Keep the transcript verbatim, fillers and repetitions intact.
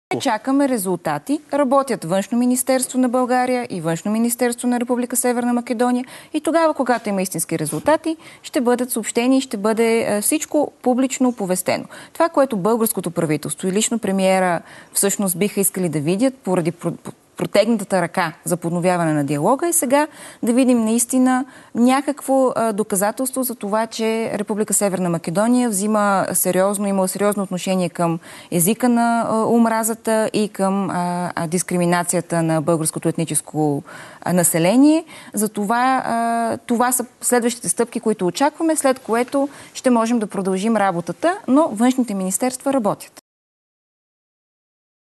Чакаме резултати. Работят Външно министерство на България и Външно министерство на Република Северна Македония. И тогава, когато има истински резултати, ще бъдат съобщени и ще бъде всичко публично оповестено. Това, което българското правителство и лично премиера всъщност биха искали да видят поради протегнатата ръка за подновяване на диалога, е сега да видим наистина някакво а, доказателство за това, че Република Северна Македония взима сериозно, има сериозно отношение към езика на а, омразата и към а, а, дискриминацията на българското етническо а, население. За това, а, това са следващите стъпки, които очакваме, след което ще можем да продължим работата, но външните министерства работят.